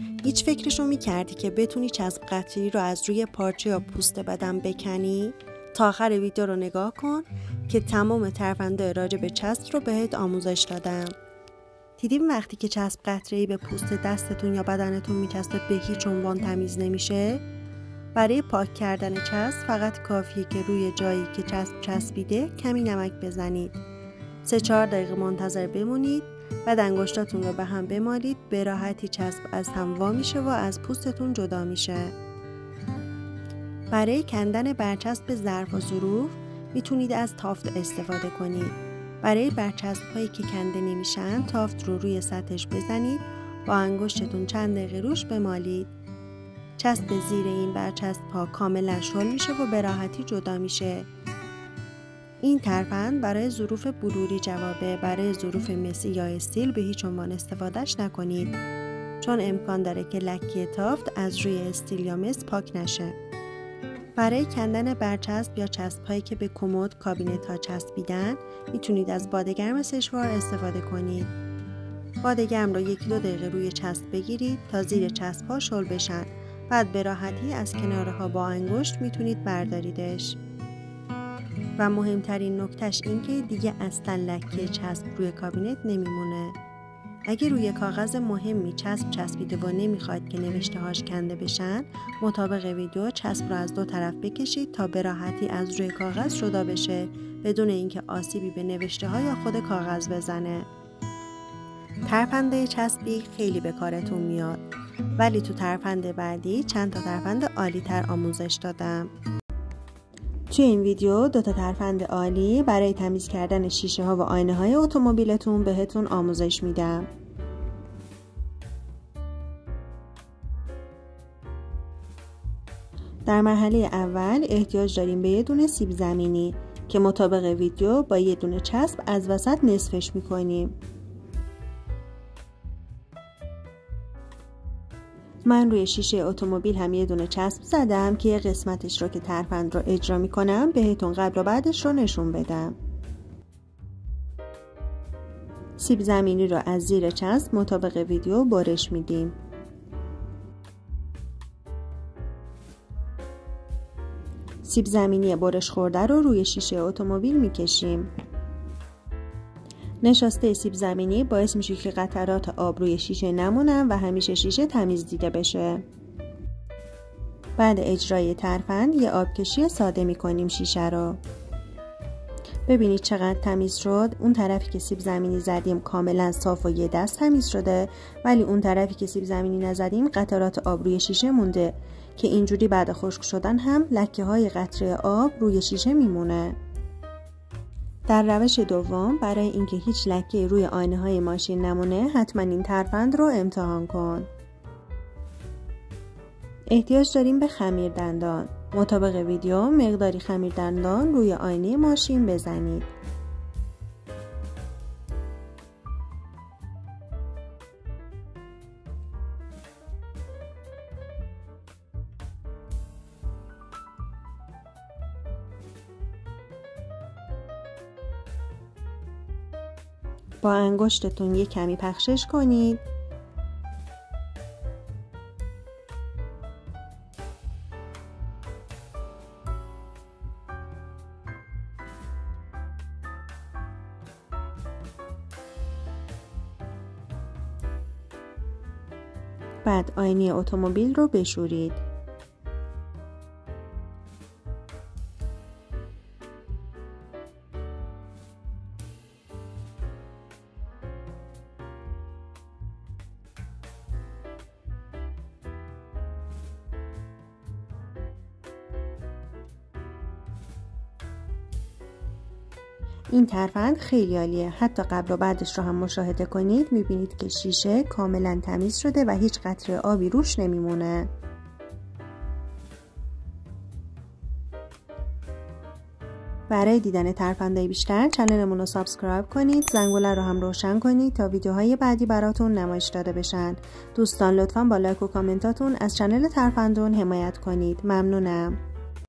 هیچ فکرشو میکردی که بتونی چسب قطری رو از روی پارچه یا پوست بدن بکنی؟ تا آخر ویدیو رو نگاه کن که تمام ترفندهای راجع به چسب رو بهت آموزش دادم. دیدیم وقتی که چسب قطره‌ای به پوست دستتون یا بدنتون میچسبه به هیچ عنوان تمیز نمیشه؟ برای پاک کردن چسب فقط کافیه که روی جایی که چسب چسبیده کمی نمک بزنید. 3-4 دقیقه منتظر بمونید. بعد انگشتاتون رو به هم بمالید. به راحتی چسب از هم وا میشه و از پوستتون جدا میشه. برای کندن برچسب ظرف و ظروف میتونید از تافت استفاده کنید. برای برچسب هایی که کنده نمیشن تافت رو روی سطحش بزنید. با انگشتتون چند دقیقه روش بمالید. چسب زیر این برچسب ها کاملا شل میشه و به راحتی جدا میشه. این ترفند برای ظروف بلوری جوابه. برای ظروف مسی یا استیل به هیچ عنوان استفادهش نکنید، چون امکان داره که لکه تافت از روی استیل یا مس پاک نشه. برای کندن برچسب یا چسب هایی که به کمد، کابینت ها چسبیدن میتونید از بادگرم سشوار استفاده کنید. بادگرم رو 1-2 دقیقه روی چسب بگیرید تا زیر چسب ها شل بشن. بعد به راحتی از کنارها با انگشت میتونید برداریدش. و مهمترین نکتهش این که دیگه اصلا لکه چسب روی کابینت نمیمونه. اگه روی کاغذ مهمی چسب چسبیده و نمیخواید که نوشته هاش کنده بشن، مطابق ویدیو چسب رو از 2 طرف بکشید تا به راحتی از روی کاغذ جدا بشه بدون اینکه آسیبی به نوشته ها یا خود کاغذ بزنه. ترفنده چسبی خیلی به کارتون میاد، ولی تو ترفند بعدی چند تا ترفند عالی تر آموزش دادم. توی این ویدیو 2 تا ترفند عالی برای تمیز کردن شیشه ها و آینه های اتومبیلتون بهتون آموزش میدم. در مرحله اول احتیاج داریم به یه دونه سیب زمینی که مطابق ویدیو با یه دونه چسب از وسط نصفش میکنیم. من روی شیشه اتومبیل هم یه دونه چسب زدم که یه قسمتش رو که ترفند رو اجرا میکنم بهتون قبل و بعدش رو نشون بدم. سیب زمینی رو از زیر چسب مطابق ویدیو برش میدیم. سیب زمینی برش خورده رو روی شیشه اتومبیل میکشیم. نشاسته سیب زمینی باعث میشه که قطرات آب روی شیشه نمونن و همیشه شیشه تمیز دیده بشه. بعد اجرای ترفند یه آبکشی ساده میکنیم شیشه رو. ببینید چقدر تمیز شد. اون طرفی که سیب زمینی زدیم کاملا صاف و یه دست تمیز شده، ولی اون طرفی که سیب زمینی نزدیم قطرات آب روی شیشه مونده که اینجوری بعد خشک شدن هم لکه های قطره آب روی شیشه میمونه. در روش دوم برای اینکه هیچ لکه روی آینه های ماشین نمونه حتما این ترفند رو امتحان کن. احتیاج داریم به خمیر دندان. مطابق ویدیو مقداری خمیر دندان روی آینه ماشین بزنید. با انگشتتون یک کمی پخشش کنید. بعد آینه اتومبیل رو بشورید. این ترفند خیلی عالیه. حتی قبل و بعدش رو هم مشاهده کنید میبینید که شیشه کاملا تمیز شده و هیچ قطره آبی روش نمیمونه. برای دیدن ترفندهای بیشتر چنلمون رو سابسکرایب کنید، زنگوله رو هم روشن کنید تا ویدیوهای بعدی براتون نمایش داده بشن. دوستان لطفاً با لایک و کامنتاتون از چنل ترفندون حمایت کنید. ممنونم.